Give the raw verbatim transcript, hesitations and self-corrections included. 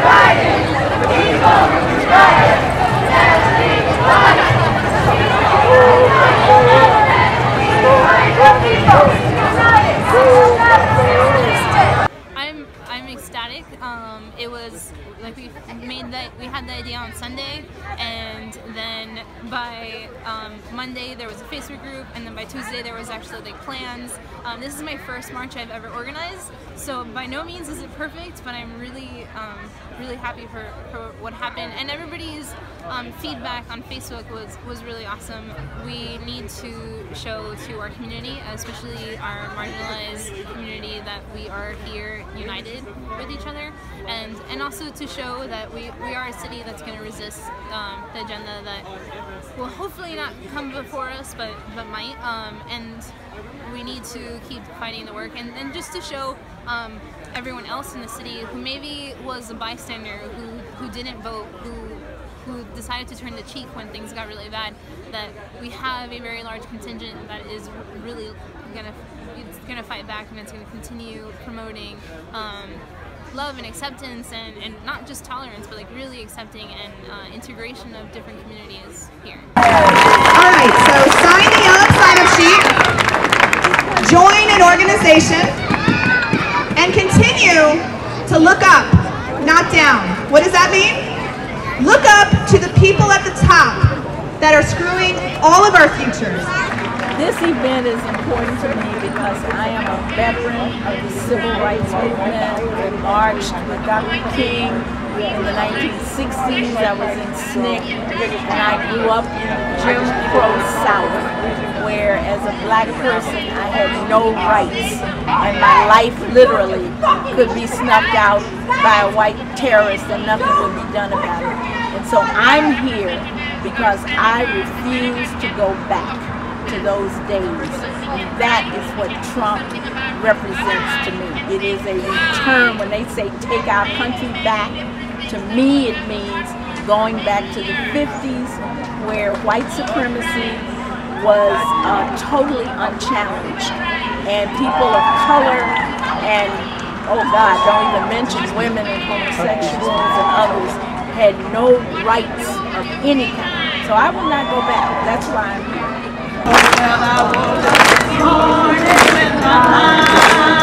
I'm I'm ecstatic. Um, it was like we made that we had the idea on Sunday, and then by um, Monday there was a Facebook group, and then by Tuesday there was actually like plans. Um, this is my first march I've ever organized, so by no means is it perfect, but I'm really um, really happy for, for what happened, and everybody's um, feedback on Facebook was was really awesome. We need to show to our community, especially our marginalized community, that we are here united with each other, and and also to show that we, we are a city that's going to resist um, the agenda that will hopefully not come before us, but but might, um, and we need to keep fighting the work, and, and just to show um, everyone else in the city who maybe was a bystander, who, who didn't vote, who who decided to turn the cheek when things got really bad, that we have a very large contingent that is really gonna it's gonna fight back, and it's gonna continue promoting um, love and acceptance, and, and not just tolerance, but like really accepting and uh, integration of different communities here. Alright, so sign the yellow sign-up sheet, join an organization, and continue to look up, not down. What does that mean? Look up to the people at the top that are screwing all of our futures. This event is important to me because I am a veteran of the civil rights movement. I marched with Doctor King in the nineteen sixties. I was in S N C C, and I grew up in Jim Crow South, where as a black person I had no rights, and my life literally could be snuffed out by a white terrorist and nothing would be done about it. And so I'm here because I refuse to go back to those days. And that is what Trump represents to me. It is a return. When they say take our country back, to me it means going back to the fifties, where white supremacy was uh, totally unchallenged, and people of color, and oh God, don't even mention women and homosexuals and others, had no rights of any kind. So I will not go back. That's why I'm here.